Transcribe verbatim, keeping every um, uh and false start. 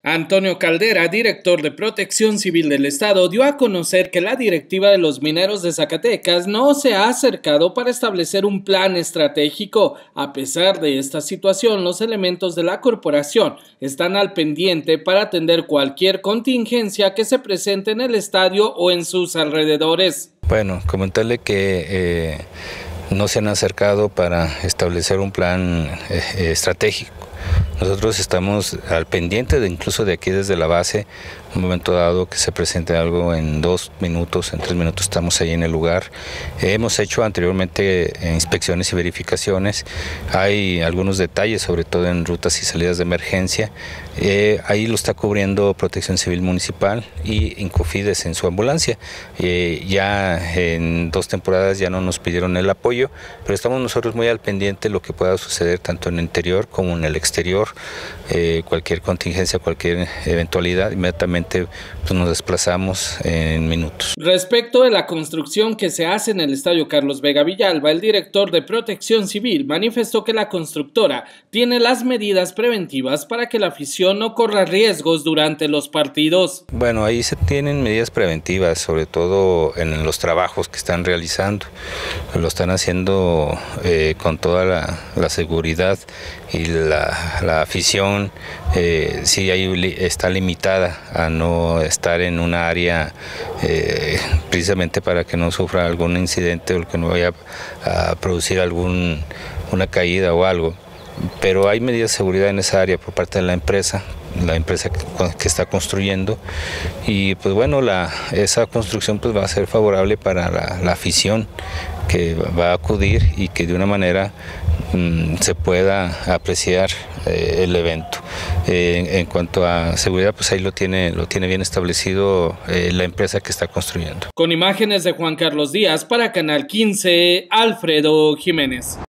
Antonio Caldera, director de Protección Civil del Estado, dio a conocer que la directiva de los mineros de Zacatecas no se ha acercado para establecer un plan estratégico. A pesar de esta situación, los elementos de la corporación están al pendiente para atender cualquier contingencia que se presente en el estadio o en sus alrededores. Bueno, comentarle que eh, no se han acercado para establecer un plan eh, estratégico. Nosotros estamos al pendiente de incluso de aquí desde la base, un momento dado que se presente algo en dos minutos, en tres minutos estamos ahí en el lugar. Hemos hecho anteriormente inspecciones y verificaciones, hay algunos detalles, sobre todo en rutas y salidas de emergencia. Eh, ahí lo está cubriendo Protección Civil Municipal y Incofides en su ambulancia. Eh, ya en dos temporadas ya no nos pidieron el apoyo, pero estamos nosotros muy al pendiente de lo que pueda suceder tanto en el interior como en el exterior. Eh, cualquier contingencia, cualquier eventualidad, inmediatamente pues, nos desplazamos en minutos. Respecto de la construcción que se hace en el Estadio Carlos Vega Villalba, el director de Protección Civil manifestó que la constructora tiene las medidas preventivas para que la afición no corra riesgos durante los partidos. Bueno, ahí se tienen medidas preventivas, sobre todo en los trabajos que están realizando. Lo están haciendo eh, con toda la, la seguridad y la, la afición eh, sí ahí está limitada a no estar en una área eh, precisamente para que no sufra algún incidente o que no vaya a producir algún una caída o algo. Pero hay medidas de seguridad en esa área por parte de la empresa, la empresa que, que está construyendo, y pues bueno, la, esa construcción pues va a ser favorable para la, la afición que va a acudir y que de una manera mmm, se pueda apreciar eh, el evento. Eh, en, en cuanto a seguridad, pues ahí lo tiene, lo tiene bien establecido eh, la empresa que está construyendo. Con imágenes de Juan Carlos Díaz para Canal quince, Alfredo Jiménez.